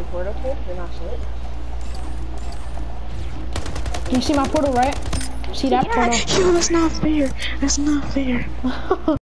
any portal kids? They're not shit. You see my portal, right? See that portal? Yo, that's not fair. That's not fair.